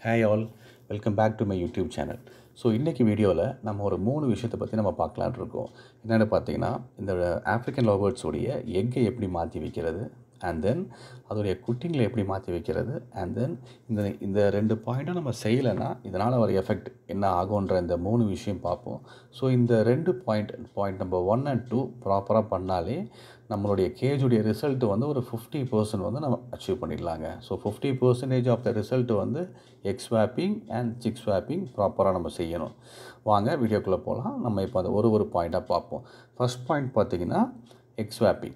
Hi all, welcome back to my YouTube channel. So இன்றைக்கி வீடியோவில் நம்ம ஒரு 3 விஷயத்தை பற்றி நம்ம பார்க்கலான்னு இருக்கோம். என்னென்னு பார்த்தீங்கன்னா, இந்த ஆஃப்ரிக்கன் லவ்பேர்ட்ஸோடைய எக்கை எப்படி மாற்றி வைக்கிறது, அண்ட் தென் அதோடைய குட்டிங்களை எப்படி மாற்றி வைக்கிறது, அண்ட் தென் இந்த 2 பாயிண்ட்டும் நம்ம செய்யலைன்னா இதனால் வர எஃபெக்ட் என்ன ஆகுன்ற இந்த 3 விஷயம் பார்ப்போம். ஸோ இந்த 2 பாயிண்ட் நம்பர் 1 and 2 ப்ராப்பராக பண்ணாலே நம்மளுடைய கேஜுடைய ரிசல்ட் வந்து ஒரு 50% வந்து நம்ம அச்சீவ் பண்ணிடலாங்க. ஸோ 50% ஆஃப் த ரிசல்ட் வந்து egg swapping and chick swapping ப்ராப்பராக நம்ம செய்யணும். வாங்க வீடியோக்குள்ளே போகலாம். நம்ம இப்போ அதை ஒரு பாயிண்ட்டாக பார்ப்போம். ஃபர்ஸ்ட் பாயிண்ட் பார்த்திங்கன்னா egg swapping.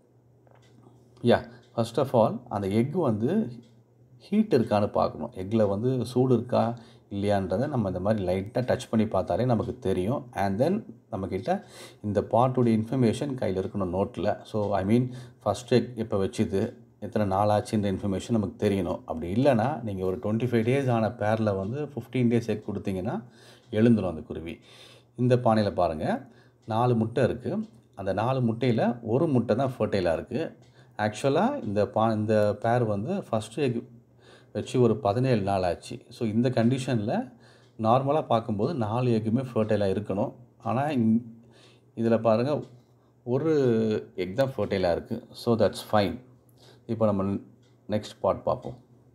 First of all அந்த எக் வந்து ஹீட் இருக்கான்னு பார்க்கணும். எக்கில் வந்து சூடு இருக்கா இல்லையான்றதை நம்ம இந்த மாதிரி லைட்டாக டச் பண்ணி பார்த்தாலே நமக்கு தெரியும். அண்ட் தென் நம்மக்கிட்ட இந்த பாட்டுடைய இன்ஃபர்மேஷன் கையில் இருக்கணும் நோட்டில். ஸோ ஃபஸ்ட் எக் இப்போ வச்சுது எத்தனை நாள் ஆச்சுன்ற இன்ஃபர்மேஷன் நமக்கு தெரியணும். அப்படி இல்லைனா நீங்கள் ஒரு 25 டேஸ் ஆன பேரில் வந்து 15 டேஸ் எக் கொடுத்தீங்கன்னா எழுந்துடும் அந்த குருவி. இந்த பானையில் பாருங்கள் 4 முட்டை இருக்குது. அந்த 4 முட்டையில் ஒரு முட்டை தான் ஃபர்டைலாக இருக்குது. ஆக்சுவலாக இந்த பேர் வந்து ஃபஸ்ட்டு எக் வச்சு ஒரு 17 நாள் ஆச்சு. ஸோ இந்த கண்டிஷனில் நார்மலாக பார்க்கும்போது 4 எக்குமே ஃபர்டைலாக இருக்கணும். ஆனால் இதில் பாருங்கள் ஒரு எக் தான் ஃபர்டைலாக இருக்குது. So that's fine. இப்போ நம்ம நெக்ஸ்ட் பார்ட் பார்ப்போம்.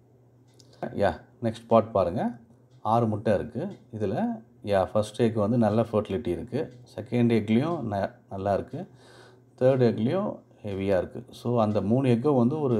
நெக்ஸ்ட் பார்ட் பாருங்கள் 6 முட்டை இருக்குது. இதில் ஃபஸ்ட் எக் வந்து நல்ல ஃபர்டிலிட்டி இருக்குது. செகண்ட் எக்லேயும் நல்லா இருக்குது. தேர்ட் எக்லேயும் ஹெவியாக இருக்குது. ஸோ அந்த 3 எக்கும் வந்து ஒரு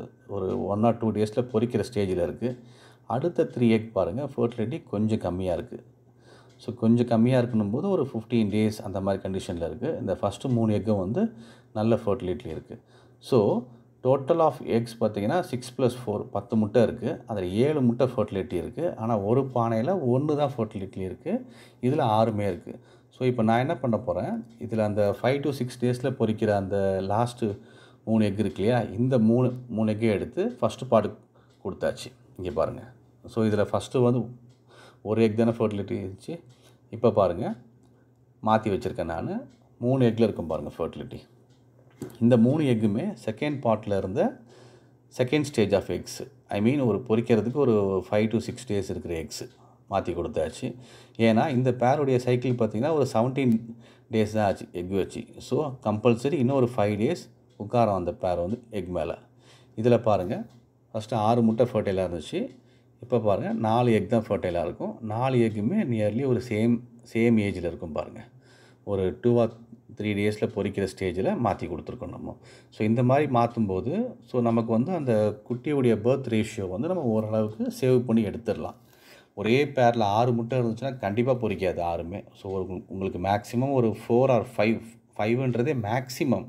1 or 2 டேஸில் பொரிக்கிற ஸ்டேஜில் இருக்குது. அடுத்த 3 எக் பாருங்கள் ஃபர்டிலிட்டி கொஞ்சம் கம்மியாக இருக்குது. ஸோ கொஞ்சம் கம்மியாக இருக்கணும் போது ஒரு 15 டேஸ் அந்த மாதிரி கண்டிஷனில் இருக்குது. இந்த ஃபஸ்ட்டு 3 எக்கும் வந்து நல்ல ஃபர்டிலிட்டி இருக்குது. ஸோ டோட்டல் ஆஃப் எக்ஸ் பார்த்திங்கன்னா 6 + 4 10 முட்டை இருக்குது. அதில் 7 முட்டை ஃபர்டிலிட்டி இருக்குது. ஆனால் ஒரு பானையில் 1 தான் ஃபர்டிலிட்டி இருக்குது. இதில் 6மே இருக்குது. ஸோ இப்போ நான் என்ன பண்ண போகிறேன், இதில் அந்த 5 to 6 டேஸில் பொரிக்கிற அந்த லாஸ்ட்டு 3 எக் இருக்கு இல்லையா, இந்த 3 எக்கே எடுத்து ஃபஸ்ட்டு பார்ட்டு கொடுத்தாச்சு. இங்கே பாருங்கள். ஸோ இதில் ஃபஸ்ட்டு வந்து ஒரு எக் தானே ஃபர்டிலிட்டி இருந்துச்சு. இப்போ பாருங்கள் மாற்றி வச்சுருக்கேன் நான். 3 எக்கில் இருக்கும் பாருங்கள் ஃபர்டிலிட்டி. இந்த 3 எக்குமே செகண்ட் பார்ட்டில் இருந்த செகண்ட் ஸ்டேஜ் ஆஃப் எக்ஸ். ஒரு பொரிக்கிறதுக்கு ஒரு 5 to 6 டேஸ் இருக்கிற எக்ஸு மாற்றி கொடுத்தாச்சு. ஏன்னா இந்த பேருடைய சைக்கிள் பார்த்திங்கன்னா ஒரு 17 டேஸ் தான் ஆச்சு எக் வச்சு. ஸோ கம்பல்சரி இன்னும் ஒரு 5 டேஸ் உட்காரம் அந்த பேர் வந்து எக் மேலே. இதில் பாருங்கள் ஃபஸ்ட்டு 6 முட்டை ஃபர்டைலாக இருந்துச்சு. இப்போ பாருங்கள் 4 எக் தான் ஃபர்டைலாக இருக்கும். 4 எக்குமே நியர்லி ஒரு சேம் ஏஜில் இருக்கும் பாருங்கள். ஒரு 2 or 3 டேஸில் பொரிக்கிற ஸ்டேஜில் மாற்றி கொடுத்துருக்கோம் நம்ம. ஸோ இந்த மாதிரி மாற்றும்போது ஸோ நமக்கு வந்து அந்த குட்டியுடைய பர்த் ரேஷியோ வந்து நம்ம ஓரளவுக்கு சேவ் பண்ணி எடுத்துடலாம். ஒரே பேரில் 6 முட்டை இருந்துச்சுன்னா கண்டிப்பாக பொரிக்காது 6மே. ஸோ உங்களுக்கு மேக்ஸிமம் ஒரு 4 or 5ன்றதே மேக்ஸிமம்.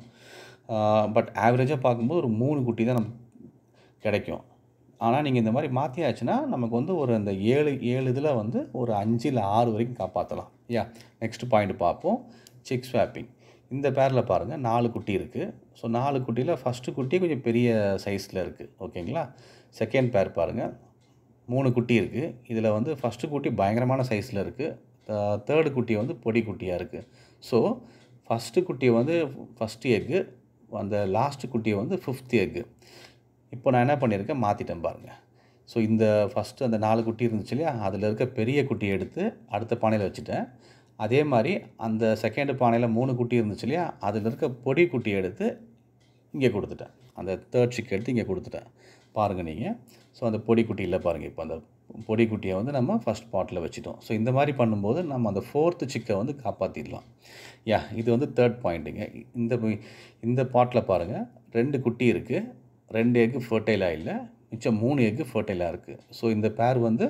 பட் ஆவரேஜாக பார்க்கும்போது ஒரு 3 குட்டி தான் நமக்கு கிடைக்கும். ஆனால் நீங்கள் இந்த மாதிரி மாற்றியாச்சுன்னா நமக்கு வந்து ஒரு அந்த 7 இதில் வந்து ஒரு 5 இல்லை 6 வரைக்கும் காப்பாற்றலாம். நெக்ஸ்ட் பாயிண்ட் பார்ப்போம். Chick swapping. இந்த பேரில் பாருங்கள் 4 குட்டி இருக்குது. ஸோ 4 குட்டியில் ஃபஸ்ட்டு குட்டி கொஞ்சம் பெரிய சைஸில் இருக்குது. ஓகேங்களா. செகண்ட் பேர் பாருங்கள் 3 குட்டி இருக்குது. இதில் வந்து ஃபஸ்ட்டு குட்டி பயங்கரமான சைஸில் இருக்குது. தேர்டு குட்டி வந்து பொடி குட்டியாக இருக்குது. ஸோ ஃபஸ்ட்டு குட்டியை வந்து ஃபஸ்ட்டு எக்கு, அந்த லாஸ்ட்டு குட்டியை வந்து 5th எக்கு. இப்போ நான் என்ன பண்ணியிருக்கேன், மாற்றிட்டேன் பாருங்கள். ஸோ இந்த ஃபஸ்ட்டு அந்த 4 குட்டி இருந்துச்சு இல்லையா, அதில் இருக்க பெரிய குட்டியை எடுத்து அடுத்த பானையில் வச்சுட்டேன். அதே மாதிரி அந்த செகண்ட் பானையில் 3 குட்டி இருந்துச்சு இல்லையா, அதில் இருக்க பொடி குட்டியை எடுத்து இங்கே கொடுத்துட்டேன். அந்த தேர்ட் சிக் எடுத்து இங்கே கொடுத்துட்டேன் பாருங்கள் நீங்கள். ஸோ அந்த பொடி குட்டி இல்லை பாருங்கள். இப்போ அந்த பொடி குட்டியை வந்து நம்ம ஃபஸ்ட் பாட்டில் வச்சுட்டோம். ஸோ இந்த மாதிரி பண்ணும்போது நம்ம அந்த 4th சிக்கை வந்து காப்பாற்றிடலாம். இது வந்து தேர்ட் பாயிண்ட்டுங்க. இந்த பாட்டில் பாருங்கள் 2 குட்டி இருக்குது. 2 எக்கு ஃபர்டைலாக இல்லை, மிச்சம் 3 எக்கு ஃபர்டைலாக இருக்குது. ஸோ இந்த பேர் வந்து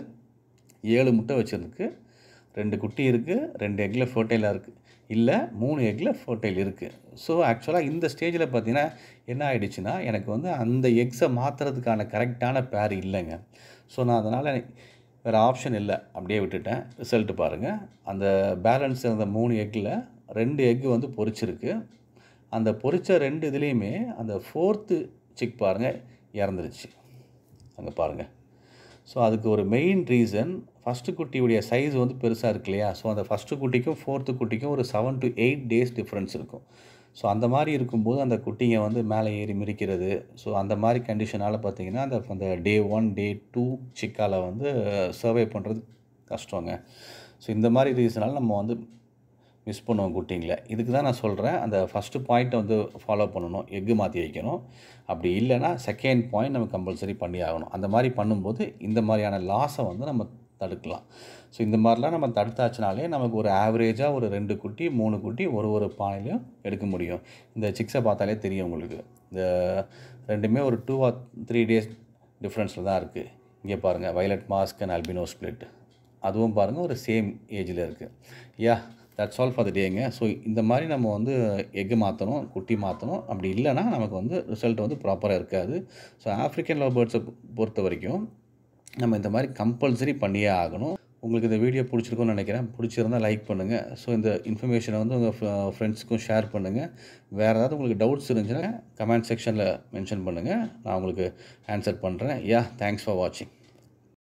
7 முட்டை வச்சுருக்கு. 2 குட்டி இருக்குது, 2 எக்கில் ஃபர்டைலாக இருக்குது இல்லை, 3 எக்கில் ஃபர்டைல் இருக்குது. ஸோ ஆக்சுவலாக இந்த ஸ்டேஜில் பார்த்தீங்கன்னா என்ன ஆகிடுச்சுன்னா, எனக்கு வந்து அந்த எக்ஸை மாற்றுறதுக்கான கரெக்டான பேர் இல்லைங்க. ஸோ நான் அதனால் வேறு ஆப்ஷன் இல்லை, அப்படியே விட்டுட்டேன். ரிசல்ட்டு பாருங்கள். அந்த பேலன்ஸ் இருந்த 3 எக்கில் 2 எக்கு வந்து பொரிச்சிருக்கு. அந்த பொரித்த 2 இதுலேயுமே அந்த 4th சிக் பாருங்கள் இறந்துருச்சு. அங்கே பாருங்கள். ஸோ அதுக்கு ஒரு மெயின் ரீசன் ஃபஸ்ட்டு குட்டியுடைய சைஸ் வந்து பெருசாக இருக்கு இல்லையா. ஸோ அந்த ஃபஸ்ட்டு குட்டிக்கும் 4th குட்டிக்கும் ஒரு 7 to 8 டேஸ் டிஃப்ரென்ஸ் இருக்கும். ஸோ அந்த மாதிரி இருக்கும்போது அந்த குட்டிங்க வந்து மேலே ஏறி மிதிக்கிறது. ஸோ அந்த மாதிரி கண்டிஷனால் பார்த்தீங்கன்னா அந்த அந்த டே 1 டே 2 சிக்கால வந்து சர்வை பண்ணுறது கஷ்டங்க. ஸோ இந்த மாதிரி ரீசனால் நம்ம வந்து மிஸ் பண்ணுவோம் குட்டிங்கள. இதுக்கு தான் நான் சொல்கிறேன், அந்த ஃபஸ்ட்டு பாயிண்ட்டை வந்து ஃபாலோ பண்ணணும், எக்கு மாற்றி வைக்கணும். அப்படி இல்லைன்னா செகண்ட் பாயிண்ட் நம்ம கம்பல்சரி பண்ணி ஆகணும். அந்த மாதிரி பண்ணும்போது இந்த மாதிரியான லாஸை வந்து நம்ம தடுக்கலாம். ஸோ இந்த மாதிரிலாம் நம்ம தடுத்தாச்சுனாலே நமக்கு ஒரு ஆவரேஜாக ஒரு 2 குட்டி 3 குட்டி ஒரு பானையிலையும் எடுக்க முடியும். இந்த சிக்ஸை பார்த்தாலே தெரியும் உங்களுக்கு. இந்த ரெண்டுமே ஒரு 2 ஆர் 3 டேஸ் டிஃப்ரென்ஸில் தான் இருக்குது. இங்கே பாருங்கள், violet mask and albino split. அதுவும் பாருங்கள் ஒரு சேம் ஏஜில் இருக்குது. That's all for the tank. So இந்த மாதிரி நம்ம வந்து எக்கு மாற்றணும், குட்டி மாற்றணும். அப்படி இல்லைன்னா நமக்கு வந்து ரிசல்ட் வந்து ப்ராப்பராக இருக்காது. ஸோ ஆஃப்ரிக்கன் லவ் பேர்ட்ஸை பொறுத்த வரைக்கும் நம்ம இந்த மாதிரி கம்பல்சரி பண்ணியே ஆகணும். உங்களுக்கு இந்த வீடியோ பிடிச்சிருக்கும்னு நினைக்கிறேன். பிடிச்சிருந்தால் லைக் பண்ணுங்கள். ஸோ இந்த இன்ஃபர்மேஷனை வந்து உங்கள் ஃப்ரெண்ட்ஸுக்கும் ஷேர் பண்ணுங்கள். வேறு ஏதாவது உங்களுக்கு டவுட்ஸ் இருந்துச்சுன்னா கமெண்ட் செக்ஷனில் மென்ஷன் பண்ணுங்கள். நான் உங்களுக்கு ஆன்சர் பண்ணுறேன். தேங்க்ஸ் ஃபார் வாட்சிங்.